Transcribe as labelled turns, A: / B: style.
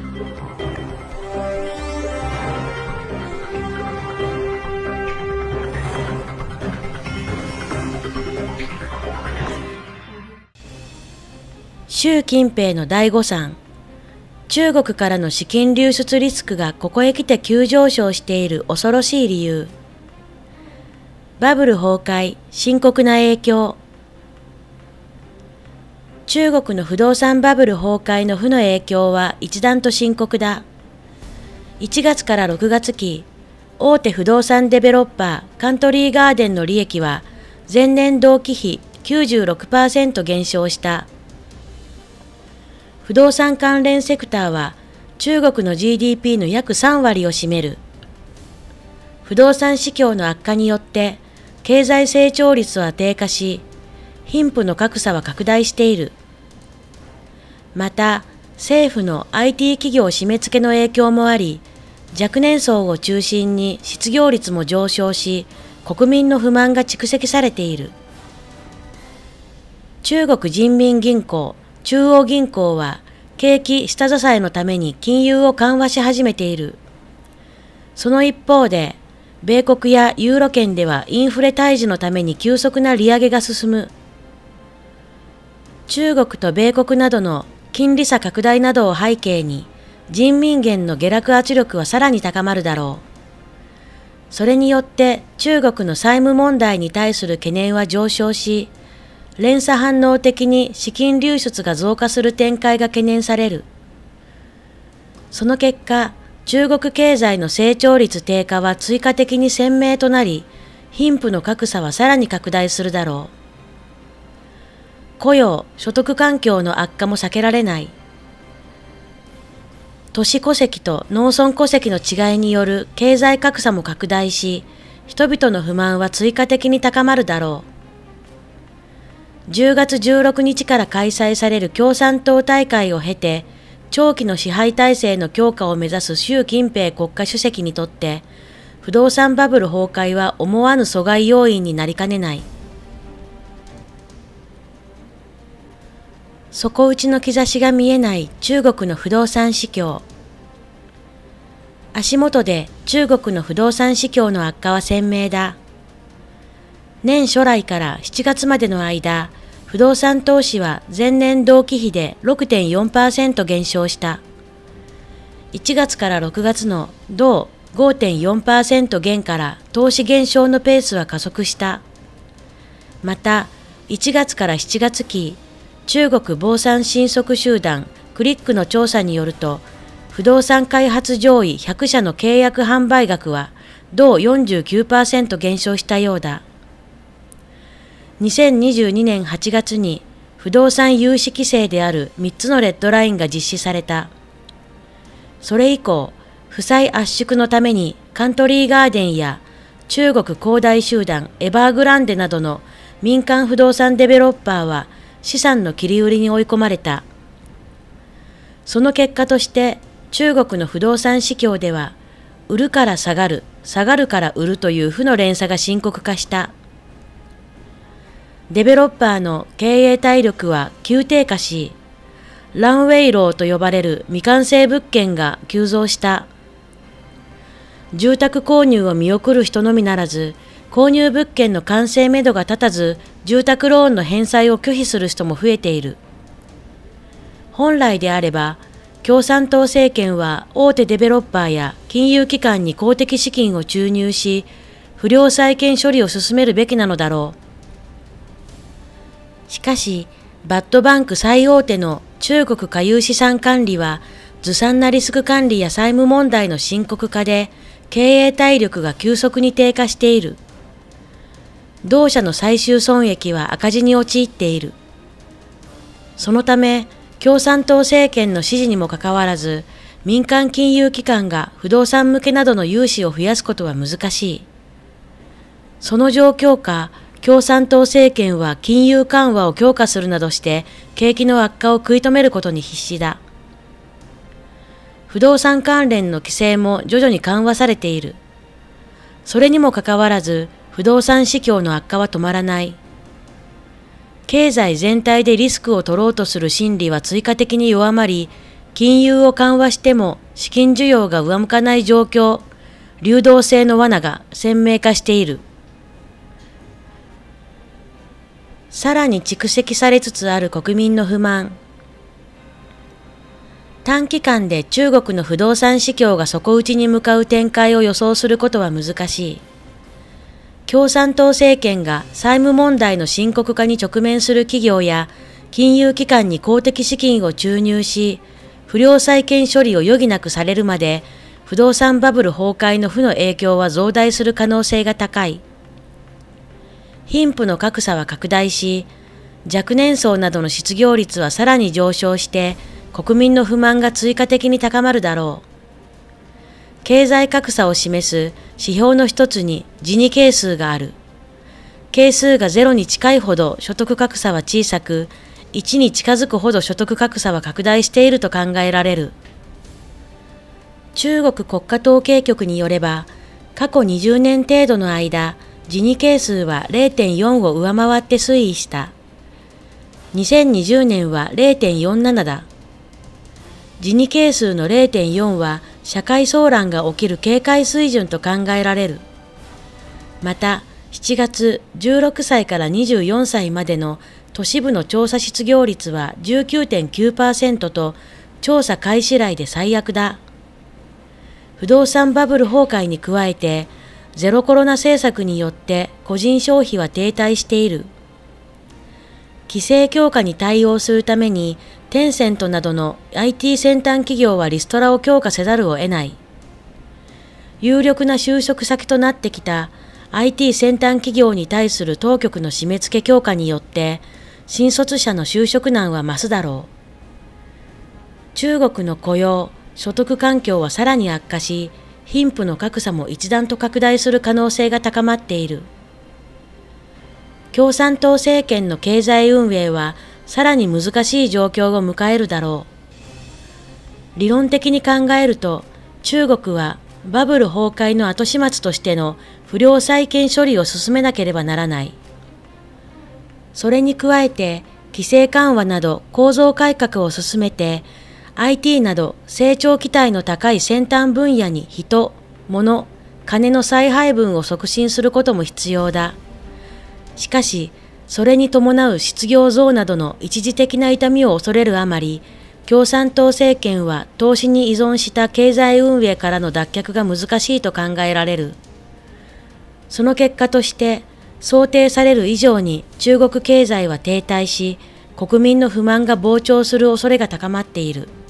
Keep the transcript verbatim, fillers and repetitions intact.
A: 習近平のだいごさん。中国からの資金流出リスクがここへ来て急上昇している恐ろしい理由。バブル崩壊、深刻な影響。中国の不動産バブル崩壊の負の影響は一段と深刻だ。いちがつからろくがつ期、大手不動産デベロッパーカントリーガーデンの利益は前年同期比 きゅうじゅうろくパーセント 減少した。不動産関連セクターは中国の ジーディーピー の約さんわりを占める。不動産市況の悪化によって経済成長率は低下し、貧富の格差は拡大している。また、政府の アイティー 企業締め付けの影響もあり、若年層を中心に失業率も上昇し、国民の不満が蓄積されている。中国人民銀行、中央銀行は景気下支えのために金融を緩和し始めている。その一方で、米国やユーロ圏ではインフレ退治のために急速な利上げが進む。中国と米国などの金利差拡大などを背景に、人民元の下落圧力はさらに高まるだろう。それによって中国の債務問題に対する懸念は上昇し、連鎖反応的に資金流出が増加する展開が懸念される。その結果、中国経済の成長率低下は追加的に鮮明となり、貧富の格差はさらに拡大するだろう。雇用・所得環境の悪化も避けられない。都市戸籍と農村戸籍の違いによる経済格差も拡大し、人々の不満は追加的に高まるだろう。じゅうがつじゅうろくにちから開催される共産党大会を経て、長期の支配体制の強化を目指す習近平国家主席にとって、不動産バブル崩壊は思わぬ阻害要因になりかねない。底打ちの兆しが見えない中国の不動産市況。足元で中国の不動産市況の悪化は鮮明だ。年初来からしちがつまでの間、不動産投資は前年同期比で ろくてんよんパーセント 減少した。いちがつからろくがつの同 ごてんよんパーセント 減から投資減少のペースは加速した。また、いちがつからしちがつ期、中国房産信則集団クリックの調査によると、不動産開発上位ひゃくしゃの契約販売額は同 よんじゅうきゅうパーセント 減少したようだ。にせんにじゅうにねんはちがつに不動産融資規制であるみっつのレッドラインが実施された。それ以降、負債圧縮のためにカントリーガーデンや中国恒大集団エバーグランデなどの民間不動産デベロッパーは資産の切り売りに追い込まれた。その結果として中国の不動産市況では、売るから下がる、下がるから売るという負の連鎖が深刻化した。デベロッパーの経営体力は急低下し、ランウェイローと呼ばれる未完成物件が急増した。住宅購入を見送る人のみならず、購入物件の完成めどが立たず、住宅ローンの返済を拒否する人も増えている。本来であれば、共産党政権は大手デベロッパーや金融機関に公的資金を注入し、不良債権処理を進めるべきなのだろう。しかし、バッドバンク最大手の中国華有資産管理は、ずさんなリスク管理や債務問題の深刻化で、経営体力が急速に低下している。同社の最終損益は赤字に陥っている。そのため、共産党政権の指示にもかかわらず、民間金融機関が不動産向けなどの融資を増やすことは難しい。その状況下、共産党政権は金融緩和を強化するなどして景気の悪化を食い止めることに必死だ。不動産関連の規制も徐々に緩和されている。それにもかかわらず不動産市況の悪化は止まらない。経済全体でリスクを取ろうとする心理は追加的に弱まり、 金融を緩和しても資金需要が上向かない状況、流動性の罠が鮮明化している。さらに蓄積されつつある国民の不満。短期間で中国の不動産市況が底打ちに向かう展開を予想することは難しい。共産党政権が債務問題の深刻化に直面する企業や金融機関に公的資金を注入し、不良債権処理を余儀なくされるまで、不動産バブル崩壊の負の影響は増大する可能性が高い。貧富の格差は拡大し、若年層などの失業率はさらに上昇して、国民の不満が追加的に高まるだろう。経済格差を示す指標の一つにジニ係数がある。係数がゼロに近いほど所得格差は小さく、いちに近づくほど所得格差は拡大していると考えられる。中国国家統計局によれば、過去にじゅうねん程度の間、ジニ係数は れいてんよん を上回って推移した。にせんにじゅうねんは れいてんよんなな だ。ジニ係数の れいてんよん は社会騒乱が起きる警戒水準と考えられる。また、しちがつじゅうろくさいからにじゅうよんさいまでの都市部の調査失業率は じゅうきゅうてんきゅうパーセント と調査開始来で最悪だ。不動産バブル崩壊に加えて、ゼロコロナ政策によって個人消費は停滞している。規制強化に対応するために、テンセントなどの アイティー 先端企業はリストラを強化せざるを得ない。有力な就職先となってきた アイティー 先端企業に対する当局の締め付け強化によって、新卒者の就職難は増すだろう。中国の雇用、所得環境はさらに悪化し、貧富の格差も一段と拡大する可能性が高まっている。共産党政権の経済運営はさらに難しい状況を迎えるだろう。理論的に考えると、中国はバブル崩壊の後始末としての不良債権処理を進めなければならない。それに加えて、規制緩和など構造改革を進めて、アイティー など成長期待の高い先端分野に人、物、金の再配分を促進することも必要だ。しかし、それに伴う失業増などの一時的な痛みを恐れるあまり、共産党政権は投資に依存した経済運営からの脱却が難しいと考えられる。その結果として、想定される以上に中国経済は停滞し、国民の不満が膨張する恐れが高まっている。